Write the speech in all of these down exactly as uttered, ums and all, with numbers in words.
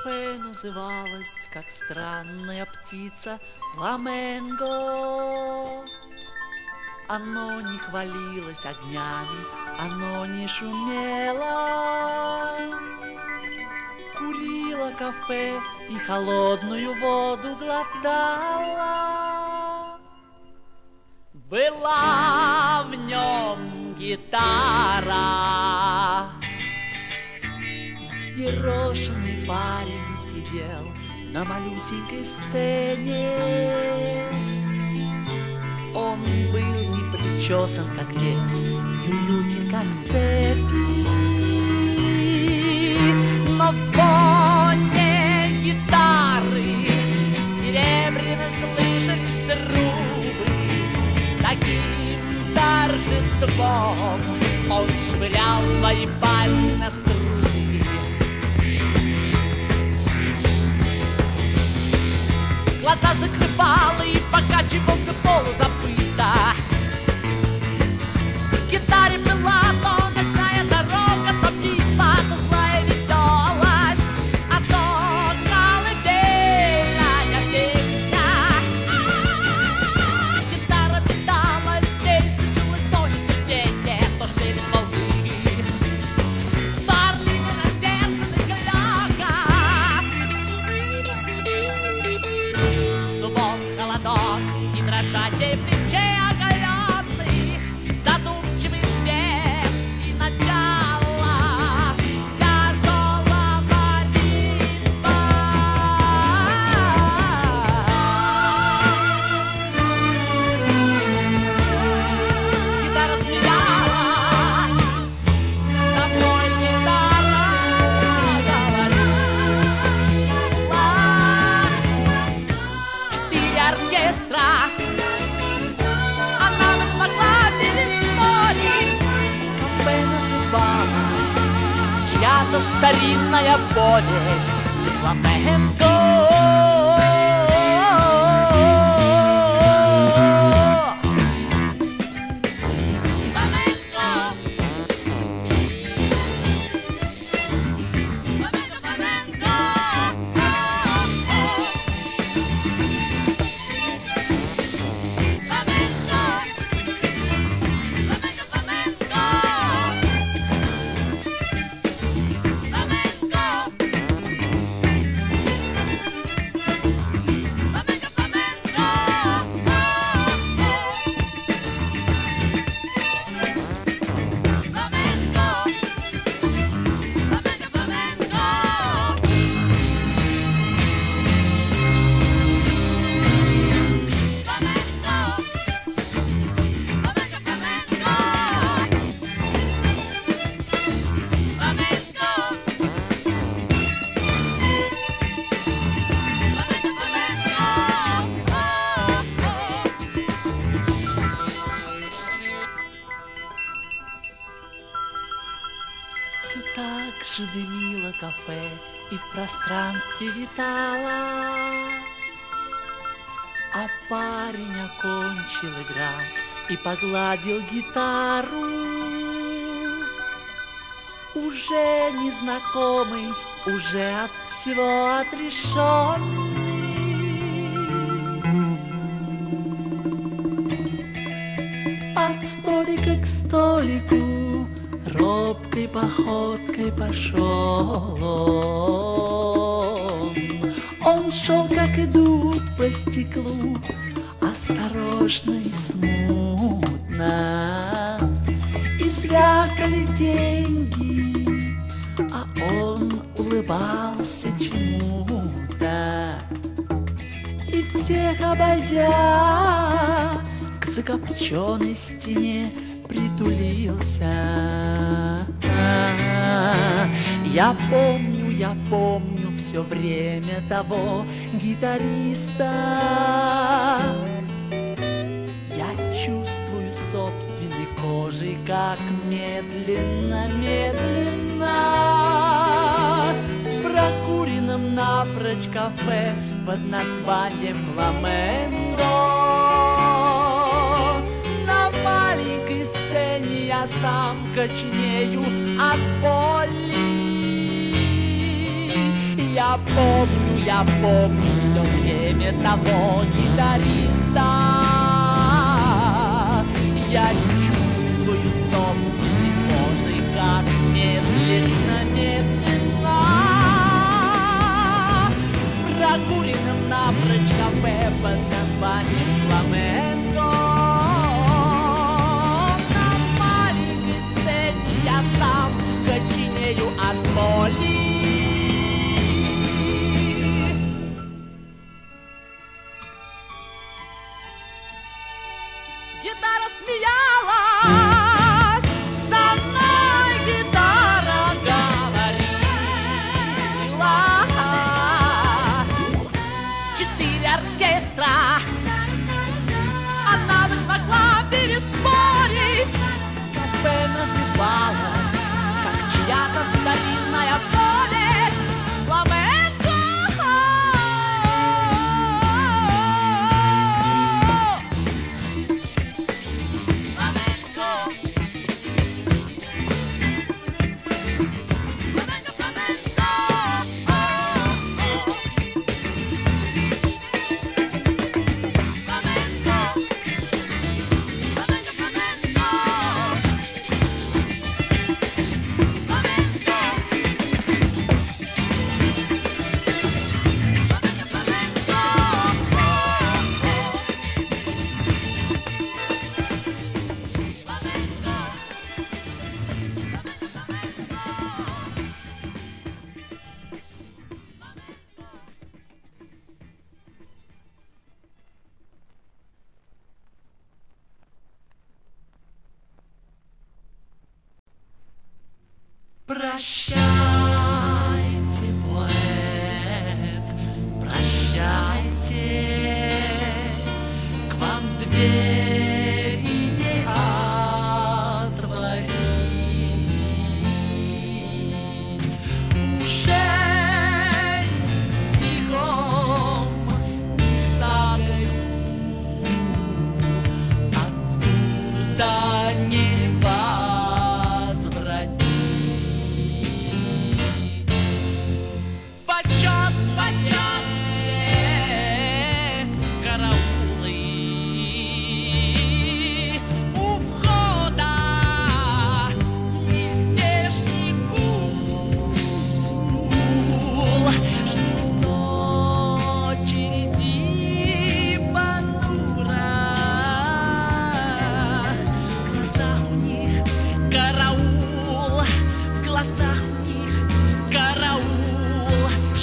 Кафе называлось, как странная птица, фламенго. Оно не хвалилось огнями, оно не шумело. Курило кафе и холодную воду глотало. Была в нем гитара. Взъерошенный парень сидел на малюсенькой сцене. Он был не причесан, как лес, и уютен, как цепи. Но в звоне гитары серебряно слышались трубы. С таким торжеством он швырял свои пальцы на струны. Глаза закрывал и покачивался полузабыто. В гитаре была то ночная дорога, то битва, то злая веселость, а то колыбельная песня. Гитара питалась, здесь слышалось то нетерпение, то шелест волны, то орлиный раздержанный клёка. Зубов холодок и дрожание плечей оголенных, задумчивый смех и начало тяжелого ритма. Гитара смеялась, с тобой гитара говорила. Четыре оркестра она не смогла переспорить. Кафе называлась чья-то старинная повесть фламенго. Все так же дымило кафе и в пространстве витало. А парень окончил играть и погладил гитару. Уже незнакомый, уже от всего отрешенный. От столика к столику робкой походкой пошел он. Он шел, как идут по стеклу, осторожно и смутно. И звякали деньги, а он улыбался чему-то. И всех обойдя, к закопченной стене притулился. Я помню, я помню все время того гитариста. Я чувствую собственной кожей, как медленно, медленно в прокуренном напрочь кафе под названием фламенго. На маленькой сцене я сам коченею от боли. Я я помню, я помню все время того гитариста. Я чувствую собственной кожей, как медленно, медленно прогуленным напрочь кафе под названием «Фламенко». На маленькой сцене я сам коченею от боли. Гитара смеялась, со мной гитара говорила. Четыре оркестра она бы смогла переспорить. Кафе называлось, как чья-то старинная повесть, «Фламенко». Прощайте, поэт, прощайте, к вам двери не отворить. Уже ни стихом, ни сагой оттуда не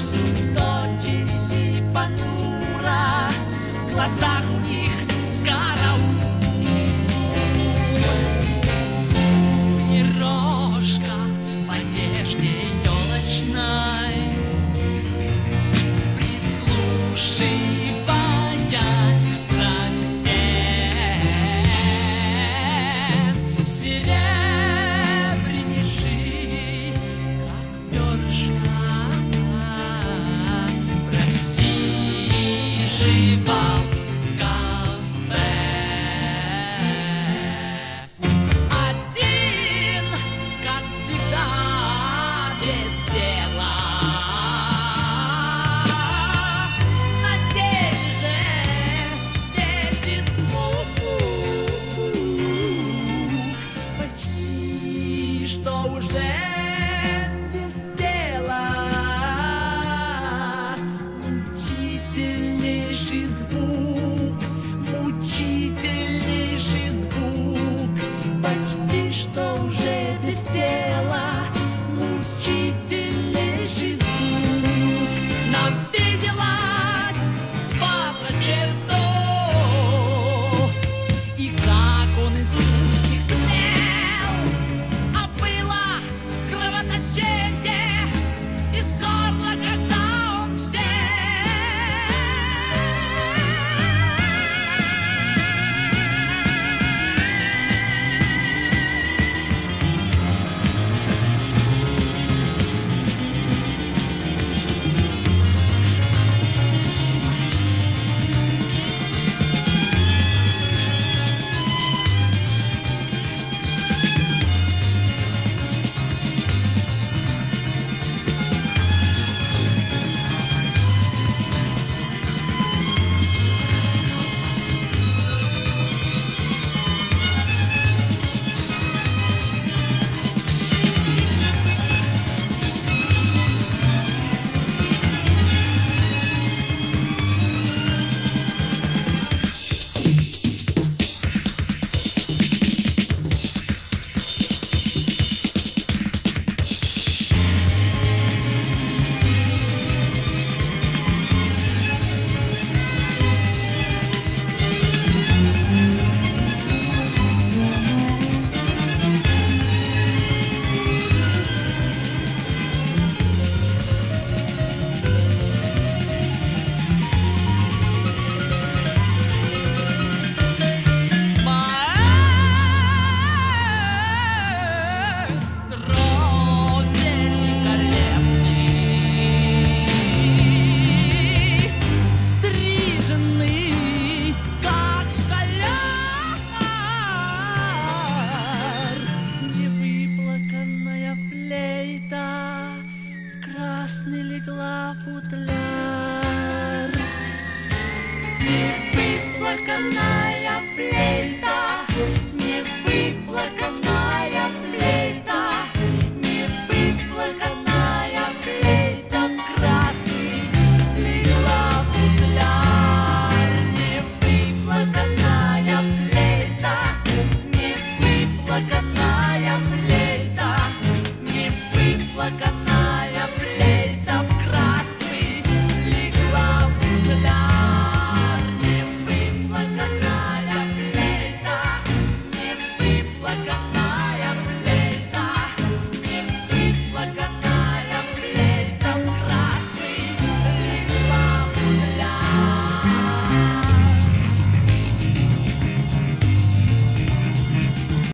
в глазах у них гора.